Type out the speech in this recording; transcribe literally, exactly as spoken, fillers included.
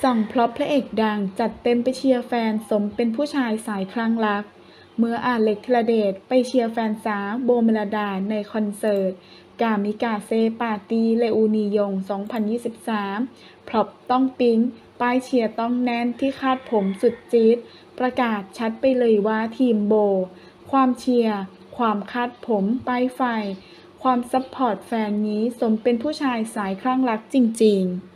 ส่องพล็อปพระเอกดังจัดเต็มไปเชียร์แฟนสมเป็นผู้ชายสายคลั่งรักเมื่ออาเล็กธีรเดชไปเชียร์แฟนสาวโบเมลดาในคอนเสิร์ตกามิกาเซปาร์ตี้เลอูนียง สองพันยี่สิบสาม พร็อพต้องปิ๊งป้ายเชียร์ต้องแน่นที่คาดผมสุดจี๊ดประกาศชัดไปเลยว่าทีมโบความเชียร์ความคาดผมป้ายไฟความซัพพอร์ตแฟนนี้สมเป็นผู้ชายสายคลั่งรักจริงๆ